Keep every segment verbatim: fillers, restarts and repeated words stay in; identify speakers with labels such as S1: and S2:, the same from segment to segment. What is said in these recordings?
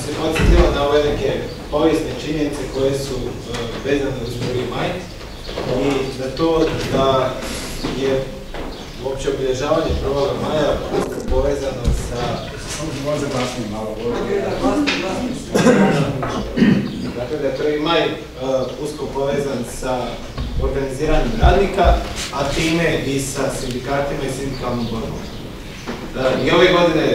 S1: se podsjetilo na ove neke povijesne činjenice koje su vezane uz prvi maj i na to da je uopće obilježavanje prvoga maja povezano sa...
S2: Može glasnije malo.
S1: Dakle, da je prvi maj usko povezan sa organiziranjem radnika, a time i sa sindikatima i sindikalnom borbom. I ove godine,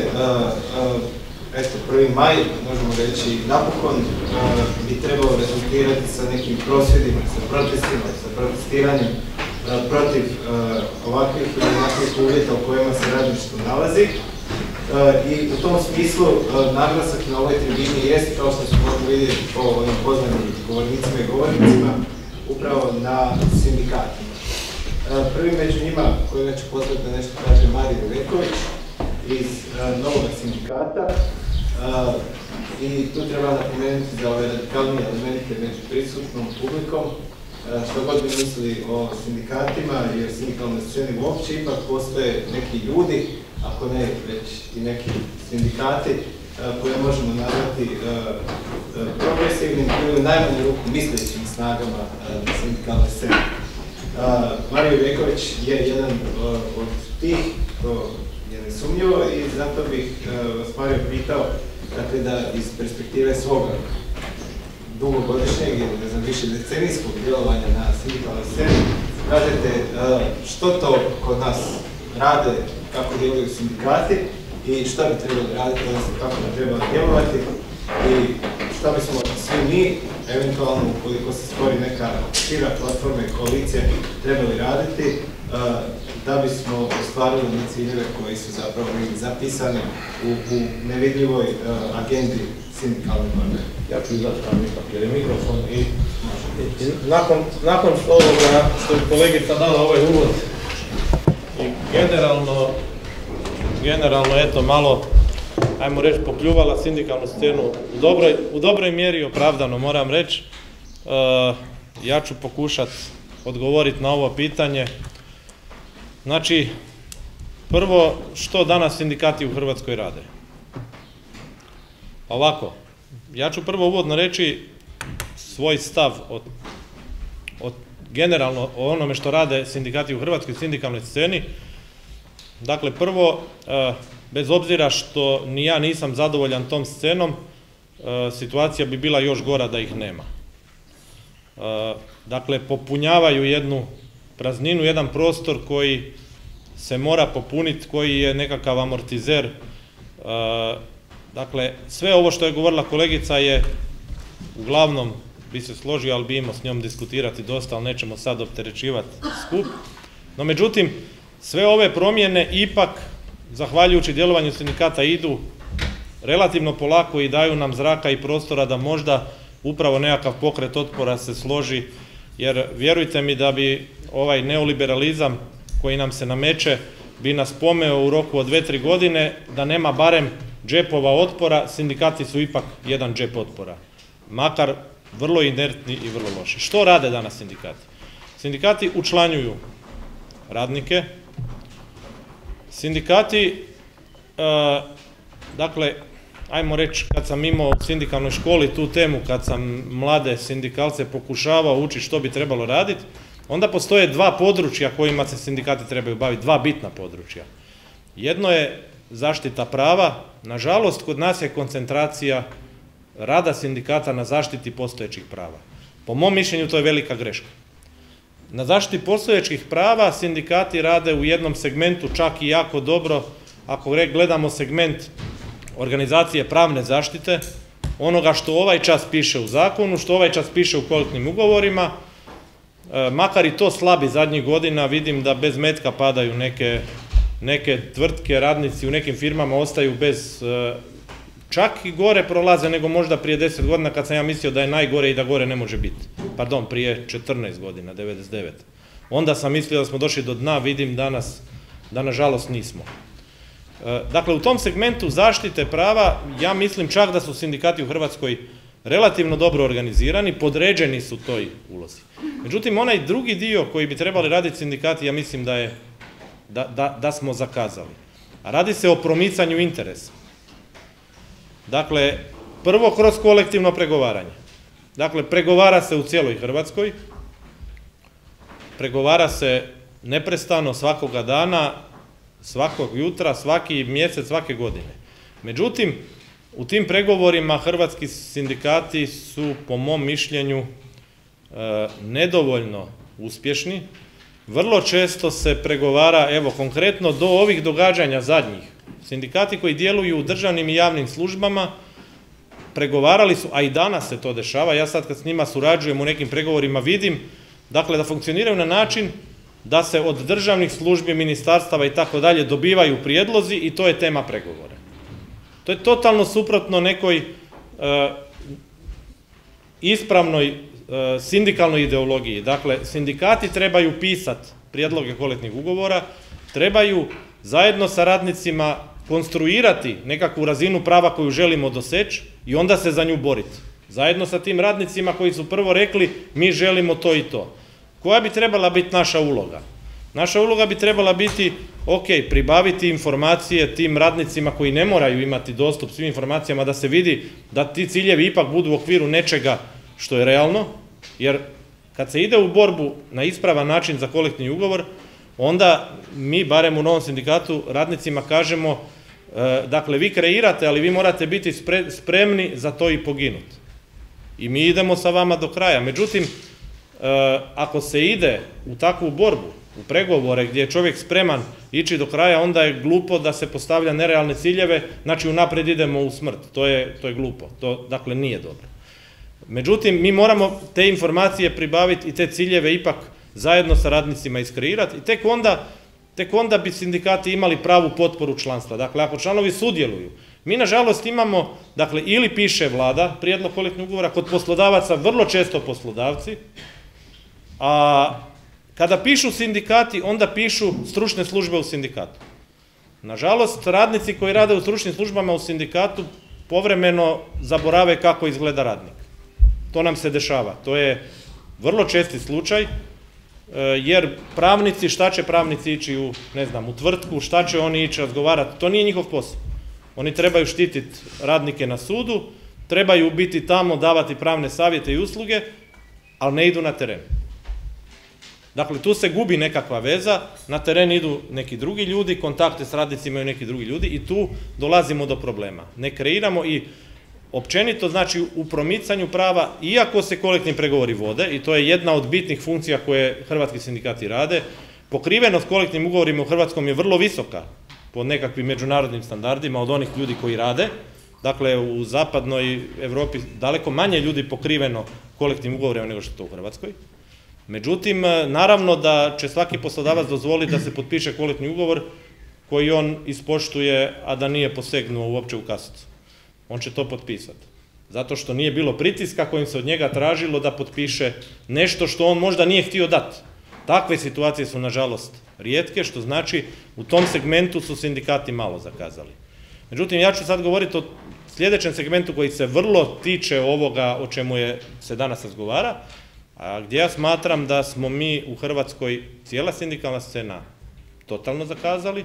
S1: eto, prvi maj, možemo reći, napokon bi trebalo rezultirati sa nekim prosvjedima, sa protestima, sa protestiranjem protiv ovakvih ili onakvih uvjeta u kojima se radništvo nalazi. I u tom smislu naglasak na ovoj tribini jest, kao što smo mogli vidjeti po ovim poznanim govornicima i govornicima, upravo na sindikatima. Prvi među njima, kojega ću pozvati da nešto kaže, Mario Veković iz Novog sindikata. I tu treba napomenuti za ove radikalnije elemente među prisutnom publikom, što god bi mislili o sindikatima, jer sindikalne scene uopće ipak postoje neki ljudi, ako ne već i neki sindikati koje možemo nazvati progresivnim ili u najmanju ruku mislećim snagama sindikalne scene. Mario Veković je jedan od tih, to je nesumnjivo, i zato bih vas, Mario, pitao da iz perspektive svoga dugogodišnjeg ili ne znam više decenijskog djelovanja na sindikalnoj sceni kažete što to kod nas rade, kako djeluju sindikati i šta bi trebalo raditi, odnosno kako bi trebalo djelovati i šta bismo svi mi, eventualno ukoliko se stvori neka šira platforma i koalicija, trebali raditi da bismo ostvarili one ciljeve koji su zapravo zapisani u nevidljivoj agendi sindikalne borbe.
S3: Ja ću izaći tam ipak jer je mikrofon i nakon ovoga što je kolegica dala ovaj uvod i generalno, generalno eto malo, ajmo reći, popljuvala sindikalnu scenu u dobroj mjeri, opravdano moram reći. Ja ću pokušati odgovoriti na ovo pitanje. Znači, prvo, što danas sindikati u Hrvatskoj rade? Ovako, ja ću prvo uvodno reći svoj stav od generalno o onome što rade sindikati u Hrvatskoj sindikalnoj sceni. Dakle, prvo, bez obzira što ni ja nisam zadovoljan tom scenom, situacija bi bila još gora da ih nema. Dakle, popunjavaju jednu prazninu, jedan prostor koji se mora popuniti, koji je nekakav amortizer. Dakle, sve ovo što je govorila kolegica je, uglavnom bi se složio, ali bi imao s njom diskutirati dosta, ali nećemo sad opterećivati skup. No, međutim, sve ove promjene ipak, zahvaljujući djelovanju sindikata, idu relativno polako i daju nam zraka i prostora da možda upravo nekakav pokret otpora se složi, jer vjerujte mi da bi ovaj neoliberalizam koji nam se nameće bi nas pomeo u roku od dve, tri godine, da nema barem džepova otpora, sindikati su ipak jedan džep otpora. Makar vrlo inertni i vrlo loši. Što rade danas sindikati? Sindikati učlanjuju radnike. Sindikati, dakle, ajmo reći, kad sam imao u sindikalnoj školi tu temu, kad sam mlade sindikalce pokušavao učiti što bi trebalo raditi, onda postoje dva područja kojima se sindikati trebaju baviti, dva bitna područja. Jedno je zaštita prava. Nažalost, kod nas je koncentracija rada sindikata na zaštiti postojećih prava. Po mom mišljenju to je velika greška. Na zaštiti postojećih prava sindikati rade u jednom segmentu čak i jako dobro, ako gledamo segment organizacije pravne zaštite, onoga što ovaj čas piše u zakonu, što ovaj čas piše u kolektivnim ugovorima, makar i to slabi zadnjih godina, vidim da bez metka padaju neke, neke tvrtke, radnici u nekim firmama ostaju bez, čak i gore prolaze nego možda prije deset godina kad sam ja mislio da je najgore i da gore ne može biti. Pardon, prije četrnaest godina, devedeset devet. Onda sam mislio da smo došli do dna, vidim danas da nažalost nismo. Dakle, u tom segmentu zaštite prava, ja mislim čak da su sindikati u Hrvatskoj relativno dobro organizirani, podređeni su toj ulozi. Međutim, onaj drugi dio koji bi trebali raditi sindikati, ja mislim da je, da, da, da smo zakazali. A radi se o promicanju interesa. Dakle, Prvo, kroz kolektivno pregovaranje. Dakle, pregovara se u cijeloj Hrvatskoj, pregovara se neprestano svakoga dana, svakog jutra, svaki mjesec, svake godine. Međutim, u tim pregovorima hrvatski sindikati su, po mom mišljenju, nedovoljno uspješni. Vrlo često se pregovara, evo konkretno do ovih događanja zadnjih, sindikati koji djeluju u državnim i javnim službama pregovarali su, a i danas se to dešava, ja sad kad s njima surađujem u nekim pregovorima vidim, dakle da funkcioniraju na način da se od državnih službi, ministarstava i tako dalje dobivaju prijedlozi i to je tema pregovora. To je totalno suprotno nekoj ispravnoj sindikalnoj ideologiji. Dakle, sindikati trebaju pisati prijedloge kolektivnih ugovora, trebaju zajedno sa radnicima konstruirati nekakvu razinu prava koju želimo doseći i onda se za nju boriti. Zajedno sa tim radnicima koji su prvo rekli mi želimo to i to. Koja bi trebala biti naša uloga? Naša uloga bi trebala biti, ok, pribaviti informacije tim radnicima koji ne moraju imati dostup svim informacijama, da se vidi da ti ciljevi ipak budu u okviru nečega što je realno, jer kad se ide u borbu na ispravan način za kolektivni ugovor, onda mi, barem u Novom sindikatu, radnicima kažemo, dakle, vi kreirate, ali vi morate biti spremni za to i poginuti. I mi idemo sa vama do kraja. Međutim, ako se ide u takvu borbu, u pregovore gdje je čovjek spreman ići do kraja, onda je glupo da se postavlja nerealne ciljeve, znači unaprijed idemo u smrt. To je, to je glupo. To, dakle, nije dobro. Međutim, mi moramo te informacije pribaviti i te ciljeve ipak zajedno sa radnicima iskreirati i tek onda, tek onda bi sindikati imali pravu potporu članstva. Dakle, ako članovi sudjeluju, mi nažalost imamo, dakle, ili piše vlada prijedlog kolektivnog ugovora, kod poslodavaca vrlo često poslodavci, a kada pišu sindikati, onda pišu stručne službe u sindikatu. Nažalost, radnici koji rade u stručnim službama u sindikatu povremeno zaborave kako izgleda radnik. To nam se dešava. To je vrlo česti slučaj, jer pravnici, šta će pravnici ići u, ne znam, u tvrtku, šta će oni ići razgovarati, to nije njihov posao. Oni trebaju štititi radnike na sudu, trebaju biti tamo, davati pravne savjete i usluge, ali ne idu na teren. Dakle, tu se gubi nekakva veza, na teren idu neki drugi ljudi, kontakte s radnicima imaju neki drugi ljudi i tu dolazimo do problema. Ne kreiramo i općenito, znači, u promicanju prava, iako se kolektivni pregovori vode, i to je jedna od bitnih funkcija koje hrvatski sindikati rade, pokrivenost kolektivnim ugovorima u Hrvatskom je vrlo visoka po nekakvim međunarodnim standardima od onih ljudi koji rade. Dakle, u zapadnoj Europi daleko manje ljudi pokriveno kolektivnim ugovorima nego što je to u Hrvatskoj. Međutim, naravno da će svaki poslodavac dozvoliti da se potpiše kolektivni ugovor koji on ispoštuje, a da nije posegnuo uopće u kasicu. On će to potpisati. Zato što nije bilo pritiska kojim se od njega tražilo da potpiše nešto što on možda nije htio dati. Takve situacije su, nažalost, rijetke, što znači u tom segmentu su sindikati malo zakazali. Međutim, ja ću sad govoriti o sljedećem segmentu koji se vrlo tiče ovoga o čemu je se danas razgovara, a gdje ja smatram da smo mi u Hrvatskoj, cijela sindikalna scena, totalno zakazali.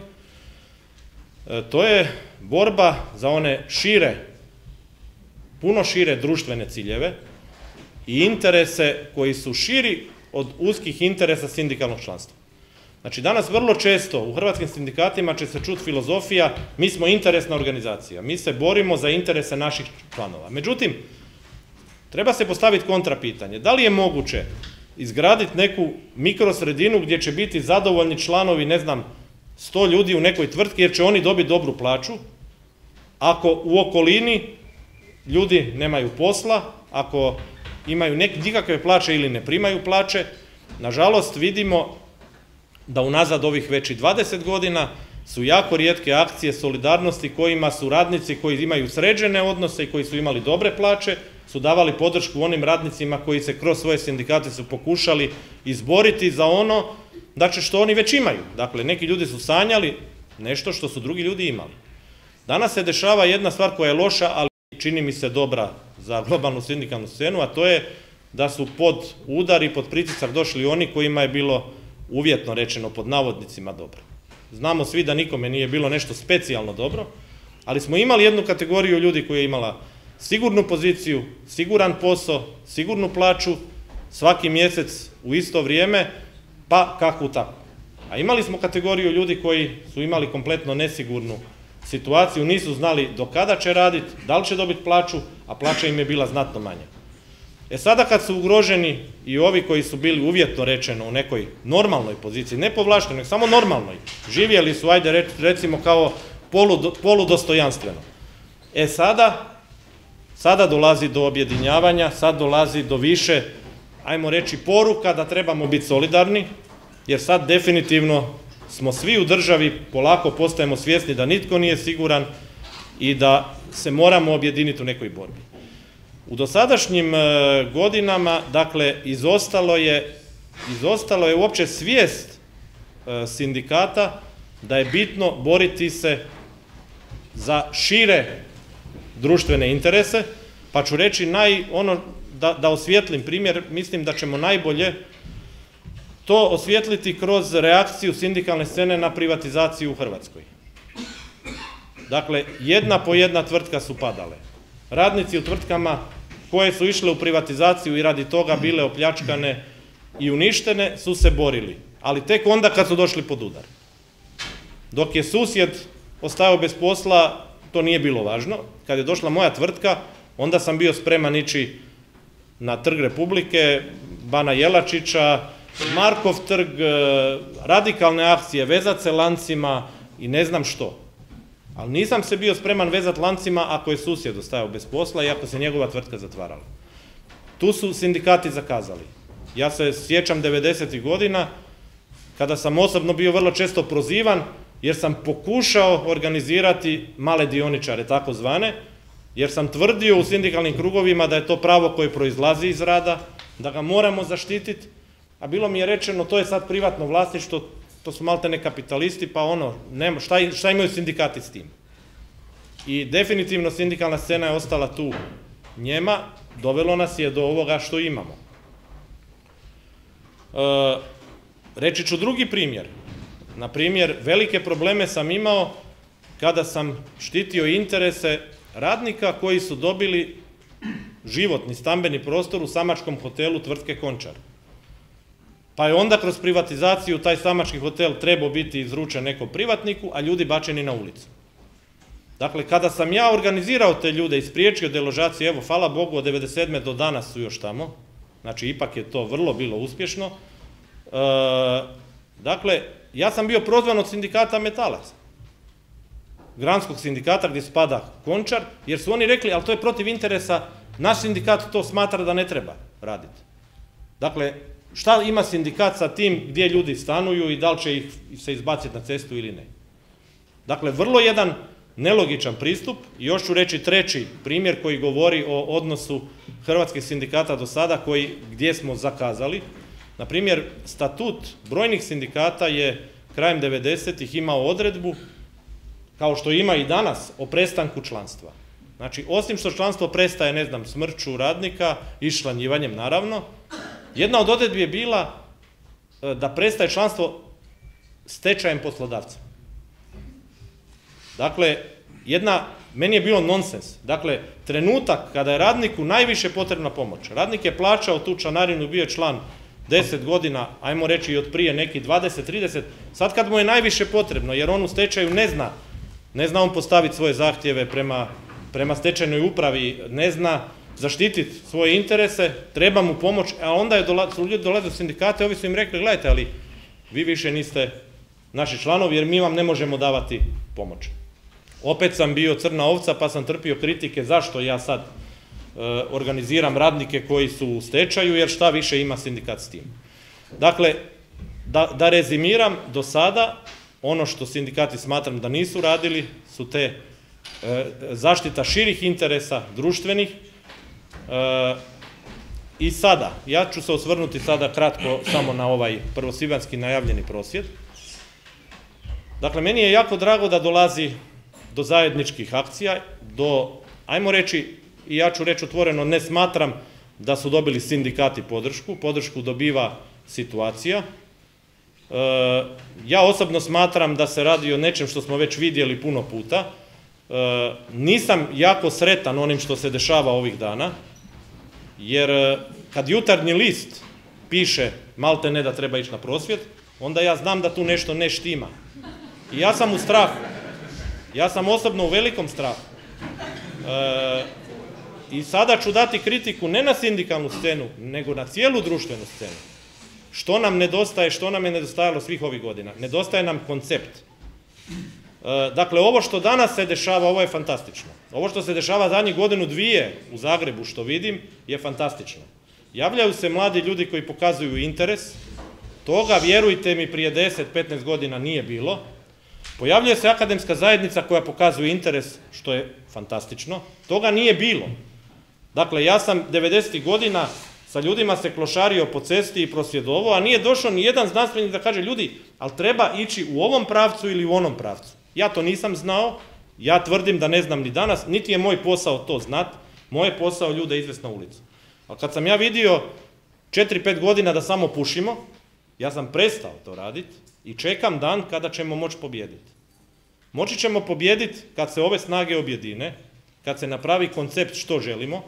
S3: To je borba za one šire, puno šire društvene ciljeve i interese koji su širi od uskih interesa sindikalnog članstva. Znači, danas vrlo često u hrvatskim sindikatima će se čuti filozofija, mi smo interesna organizacija, mi se borimo za interese naših članova. Međutim, treba se postaviti kontra pitanje. Da li je moguće izgraditi neku mikrosredinu gdje će biti zadovoljni članovi, ne znam, sto ljudi u nekoj tvrtki jer će oni dobiti dobru plaću, ako u okolini ljudi nemaju posla, ako imaju nikakve plaće ili ne primaju plaće? Nažalost, vidimo da unazad ovih već i dvadeset godina su jako rijetke akcije solidarnosti kojima su radnici koji imaju sređene odnose i koji su imali dobre plaće, su davali podršku onim radnicima koji se kroz svoje sindikate su pokušali izboriti za ono znači što oni već imaju. Dakle, neki ljudi su sanjali nešto što su drugi ljudi imali. Danas se dešava jedna stvar koja je loša, ali čini mi se dobra za globalnu sindikalnu scenu, a to je da su pod udar i pod pritisak došli oni kojima je bilo uvjetno rečeno pod navodnicima dobro. Znamo svi da nikome nije bilo nešto specijalno dobro, ali smo imali jednu kategoriju ljudi koja je imala sigurnu poziciju, siguran posao, sigurnu plaću, svaki mjesec u isto vrijeme, pa kakvu tako. A imali smo kategoriju ljudi koji su imali kompletno nesigurnu situaciju, nisu znali do kada će raditi, da li će dobiti plaću, a plaća im je bila znatno manja. E sada kad su ugroženi i ovi koji su bili uvjetno rečeno u nekoj normalnoj poziciji, ne povlaštenoj, nego samo normalnoj, živjeli su, ajde recimo kao poludostojanstveno. E sada, sada dolazi do objedinjavanja, sad dolazi do više, ajmo reći, poruka da trebamo biti solidarni, jer sad definitivno smo svi u državi, polako postajemo svjesni da nitko nije siguran i da se moramo objediniti u nekoj borbi. U dosadašnjim godinama, dakle, izostalo je, izostalo je uopće svijest sindikata da je bitno boriti se za šire društvene interese, pa ću reći naj, ono, da, da osvijetlim primjer, mislim da ćemo najbolje to osvijetliti kroz reakciju sindikalne scene na privatizaciju u Hrvatskoj. Dakle, jedna po jedna tvrtka su padale. Radnici u tvrtkama koje su išle u privatizaciju i radi toga bile opljačkane i uništene su se borili, ali tek onda kad su došli pod udar. Dok je susjed ostao bez posla, to nije bilo važno. Kad je došla moja tvrtka, onda sam bio spreman ići na Trg Republike, Bana Jelačića, Markov trg, radikalne akcije, vezat se lancima i ne znam što. Ali nisam se bio spreman vezati lancima ako je susjed ostajao bez posla i ako se njegova tvrtka zatvarala. Tu su sindikati zakazali. Ja se sjećam devedesetih godina, kada sam osobno bio vrlo često prozivan, jer sam pokušao organizirati male dioničare, tako zvane, jer sam tvrdio u sindikalnim krugovima da je to pravo koje proizlazi iz rada, da ga moramo zaštititi, a bilo mi je rečeno to je sad privatno vlasništvo, to su maltene kapitalisti, pa ono, nema, šta, šta imaju sindikati s tim? I definitivno sindikalna scena je ostala tu njema, dovelo nas je do ovoga što imamo. E, reći ću drugi primjer. Na primjer, velike probleme sam imao kada sam štitio interese radnika koji su dobili životni stambeni prostor u samačkom hotelu tvrtke Končar. Pa je onda kroz privatizaciju taj samački hotel trebao biti izručen nekom privatniku, a ljudi bačeni na ulicu. Dakle, kada sam ja organizirao te ljude i spriječio deložacije, evo, hvala Bogu, od devedeset sedme do danas su još tamo, znači ipak je to vrlo bilo uspješno. E, dakle, ja sam bio prozvan od sindikata metalaca, granskog sindikata gdje spada Končar, jer su oni rekli, ali to je protiv interesa, naš sindikat to smatra da ne treba raditi. Dakle, šta ima sindikat sa tim gdje ljudi stanuju i da li će ih se izbaciti na cestu ili ne. Dakle, vrlo jedan nelogičan pristup. I još ću reći treći primjer koji govori o odnosu hrvatskih sindikata do sada, koji, gdje smo zakazali. Na primjer, statut brojnih sindikata je krajem devedesetih imao odredbu, kao što ima i danas, o prestanku članstva. Znači, osim što članstvo prestaje, ne znam, smrću radnika i članjivanjem, naravno, jedna od odredbi je bila da prestaje članstvo stečajem poslodavca. Dakle, jedna, meni je bilo nonsens. Dakle, trenutak kada je radniku najviše potrebna pomoć. Radnik je plaćao tu članarinu, bio je član deset godina, ajmo reći i od prije neki dvadeset trideset, sad kad mu je najviše potrebno, jer on u stečaju ne zna, ne zna on postaviti svoje zahtjeve prema, prema stečajnoj upravi, ne zna zaštititi svoje interese, treba mu pomoć, a onda je dola, su ljudi dolazili u sindikate, ovi su im rekli, gledajte, ali vi više niste naši članovi, jer mi vam ne možemo davati pomoć. Opet sam bio crna ovca, pa sam trpio kritike zašto ja sad e, organiziram radnike koji su u stečaju, jer šta više ima sindikat s tim. Dakle, da, da rezimiram, do sada, ono što sindikati smatram da nisu radili, su te e, zaštita širih interesa društvenih. E, I sada, ja ću se osvrnuti sada kratko samo na ovaj prvosvibanjski najavljeni prosvjed. Dakle, meni je jako drago da dolazi do zajedničkih akcija, do, ajmo reći, i ja ću reći otvoreno, ne smatram da su dobili sindikati podršku, podršku dobiva situacija. E, ja osobno smatram da se radi o nečem što smo već vidjeli puno puta, nisam jako sretan onim što se dešava ovih dana, jer kad Jutarnji list piše malte ne da treba ići na prosvjed, onda ja znam da tu nešto ne štima. I ja sam u strahu. Ja sam osobno u velikom strahu. E, I sada ću dati kritiku ne na sindikalnu scenu, nego na cijelu društvenu scenu. Što nam nedostaje, što nam je nedostajalo svih ovih godina? Nedostaje nam koncept. E, dakle, ovo što danas se dešava, ovo je fantastično. Ovo što se dešava zadnjih godinu dvije u Zagrebu, što vidim, je fantastično. Javljaju se mladi ljudi koji pokazuju interes. Toga, vjerujte mi, prije deset do petnaest godina nije bilo. Pojavljuje se akademska zajednica koja pokazuje interes, što je fantastično. Toga nije bilo. Dakle, ja sam devedesetih godina sa ljudima se klošario po cesti i prosvjedovao, a nije došao ni jedan znanstvenik da kaže ljudi, ali treba ići u ovom pravcu ili u onom pravcu. Ja to nisam znao, ja tvrdim da ne znam ni danas, niti je moj posao to znat, moj je posao ljude izvesti na ulicu. Ali kad sam ja vidio četiri pet godina da samo pušimo, ja sam prestao to raditi i čekam dan kada ćemo moći pobijediti. Moći ćemo pobijediti kad se ove snage objedine, kad se napravi koncept što želimo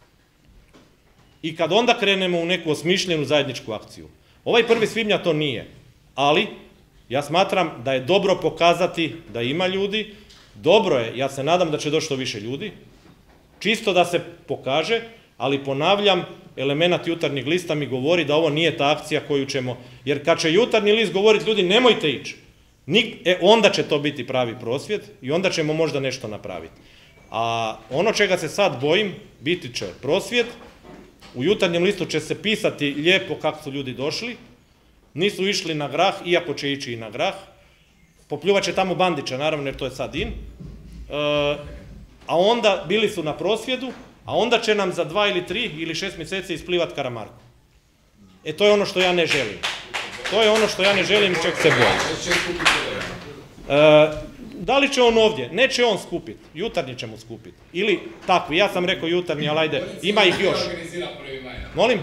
S3: i kad onda krenemo u neku osmišljenu zajedničku akciju. Ovaj prvi svibnja to nije, ali ja smatram da je dobro pokazati da ima ljudi, dobro je, ja se nadam da će doći što više ljudi, čisto da se pokaže, ali ponavljam, element Jutarnjeg lista mi govori da ovo nije ta akcija koju ćemo, jer kad će Jutarnji list govoriti ljudi nemojte ići, e onda će to biti pravi prosvjed i onda ćemo možda nešto napraviti. A ono čega se sad bojim, biti će prosvjed, u Jutarnjem listu će se pisati lijepo kako su ljudi došli, nisu išli na grah, iako će ići i na grah, popljuvat će tamo Bandića, naravno jer to je sad in, e, a onda bili su na prosvjedu, a onda će nam za dva ili tri ili šest mjeseci isplivat Karamarko. E to je ono što ja ne želim. To je ono što ja ne želim, čeg se bojim. E, da li će on ovdje? Neće on skupiti. Jutarnji će mu skupiti. Ili takvi. Ja sam rekao Jutarnji, ali ajde, ima ih još. Molim?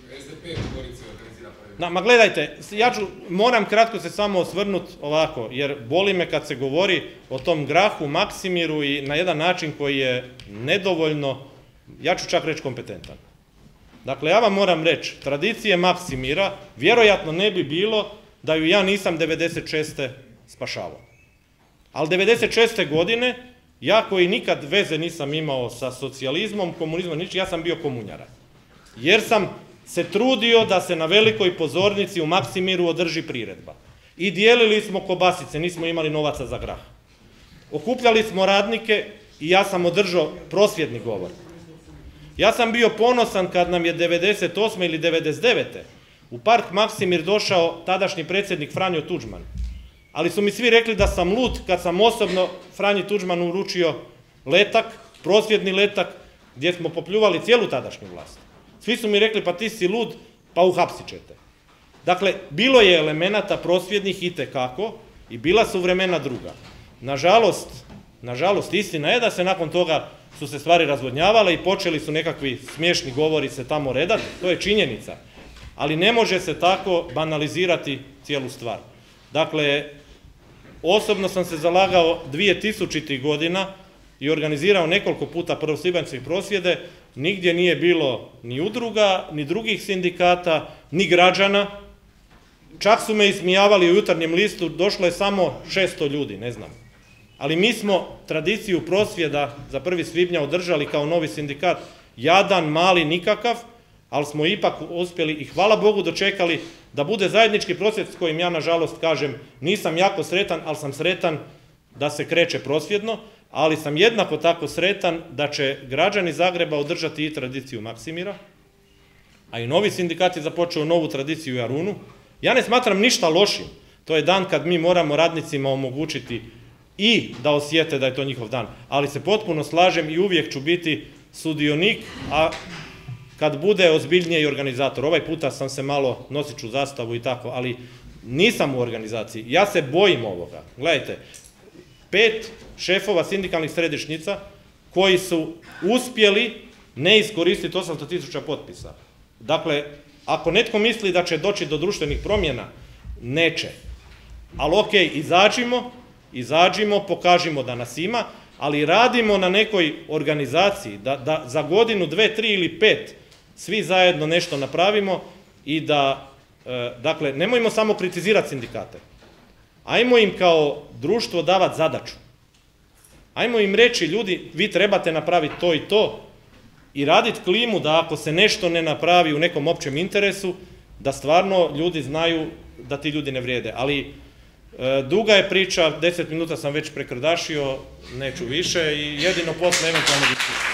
S3: Na, ma gledajte, ja ću, moram kratko se samo osvrnuti ovako, jer boli me kad se govori o tom grahu, Maksimiru i na jedan način koji je nedovoljno, ja ću čak reći kompetentan. Dakle, ja vam moram reći, tradicije Maksimira vjerojatno ne bi bilo da ju ja nisam devedeset šeste spašavao. Ali devedeset šeste godine, ja koji nikad veze nisam imao sa socijalizmom, komunizmom, nič, ja sam bio komunjara. Jer sam se trudio da se na velikoj pozornici u Maksimiru održi priredba. I dijelili smo kobasice, nismo imali novaca za grah. Okupljali smo radnike i ja sam održao prosvjedni govor. Ja sam bio ponosan kad nam je devedeset osme ili devedeset devete u park Maksimir došao tadašnji predsjednik Franjo Tuđman. Ali su mi svi rekli da sam lud kad sam osobno Franji Tuđmanu uručio letak, prosvjedni letak, gdje smo popljuvali cijelu tadašnju vlast. Svi su mi rekli, pa ti si lud, pa uhapsit ćete. Dakle, bilo je elemenata prosvjednih itekako i bila su vremena druga. Nažalost, nažalost, istina je da se nakon toga su se stvari razvodnjavale i počeli su nekakvi smiješni govori se tamo redati, to je činjenica. Ali ne može se tako banalizirati cijelu stvar. Dakle, osobno sam se zalagao dvije tisućitih godina i organizirao nekoliko puta prvosvibanjske prosvjede, nigdje nije bilo ni udruga, ni drugih sindikata, ni građana. Čak su me ismijavali u Jutarnjem listu, došlo je samo šesto ljudi, ne znam. Ali mi smo tradiciju prosvjeda za prvi svibnja održali kao novi sindikat, jadan, mali, nikakav, ali smo ipak uspjeli i hvala Bogu dočekali da bude zajednički prosvjed s kojim ja nažalost kažem nisam jako sretan, ali sam sretan da se kreće prosvjedno, ali sam jednako tako sretan da će građani Zagreba održati i tradiciju Maksimira, a i novi sindikat je započeo novu tradiciju u Jarunu. Ja ne smatram ništa lošim, to je dan kad mi moramo radnicima omogućiti i da osjete da je to njihov dan, ali se potpuno slažem i uvijek ću biti sudionik, a kad bude ozbiljnije i organizator. Ovaj puta sam se malo, nosit ću zastavu i tako, ali nisam u organizaciji. Ja se bojim ovoga. Gledajte, pet šefova sindikalnih središnjica koji su uspjeli ne iskoristiti osamsto tisuća potpisa. Dakle, ako netko misli da će doći do društvenih promjena, neće. Ali okej, izađimo, izađimo, pokažimo da nas ima ali radimo na nekoj organizaciji, da, da za godinu, dve, tri ili pet svi zajedno nešto napravimo i da, e, dakle, nemojmo samo kritizirati sindikate. Ajmo im kao društvo davati zadaću. Ajmo im reći, ljudi, vi trebate napraviti to i to i raditi klimu da ako se nešto ne napravi u nekom općem interesu, da stvarno ljudi znaju da ti ljudi ne vrijede. Ali e, duga je priča, deset minuta sam već prekrdašio, neću više i jedino posle eventualno